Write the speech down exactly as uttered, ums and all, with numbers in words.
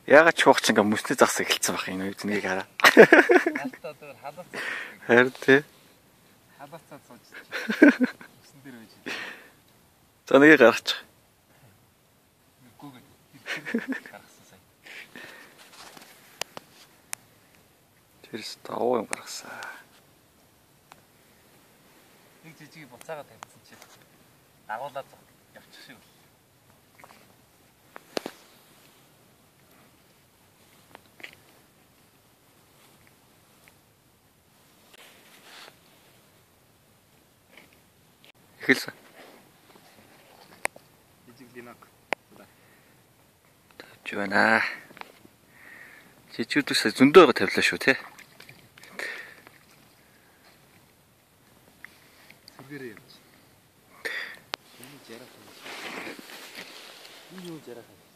Яагаад ч хугацаа ингээ мөсний загас эхэлсэн байх энэ үед нэг хараа. Наалтаа дээр халууцаа. Харин тий. Халууцаа сууж. Мөсөн дээр байж. За нэг гаргачих. Үгүйгээ. Гаргасан сайн. Тэрс тавуу юм гаргасан. Нэг жижиг буцаага тавьсан чи. Дагуулаад явчих шиг. Эхэлсэн. Жижиг бинак. Тавьж байна. Жижигдүүсээ зөндөө тавилаа шүү те. Сүргээрээ явж. Энэ жарах юм. Энэ юу жарах юм.